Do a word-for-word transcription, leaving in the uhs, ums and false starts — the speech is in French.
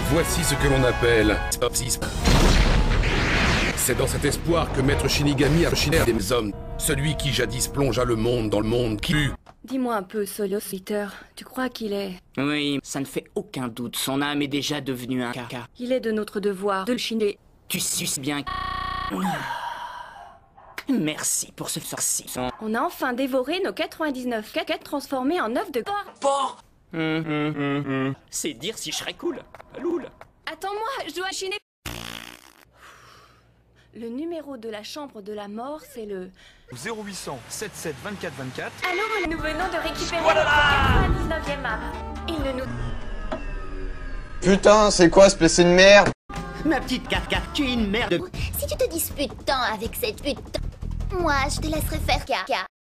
Voici ce que l'on appelle Spopsisme. C'est dans cet espoir que Maître Shinigami a chiné des hommes. Celui qui jadis plongea le monde dans le monde qui eut. Dis-moi un peu, Solo Peter, tu crois qu'il est... Oui, ça ne fait aucun doute, son âme est déjà devenue un caca. Il est de notre devoir de le chiner. Tu suces bien. Merci pour ce farci. On a enfin dévoré nos quatre-vingt-dix-neuf cacates transformés en œufs de porc. Porc. Hum, hum, hum, hum. C'est dire si je serais cool. Loul. Attends-moi, je dois chiner. Le numéro de la chambre de la mort, c'est le... zéro huit cent soixante-dix-sept vingt-quatre vingt-quatre. Allô, nous venons de récupérer Voilà. notre quatre-vingt-dix-neuvième âme. Il ne nous... Putain, c'est quoi ce PC de merde? Ma petite caca, tu es une merde. Si tu te disputes tant avec cette pute, moi je te laisserai faire caca.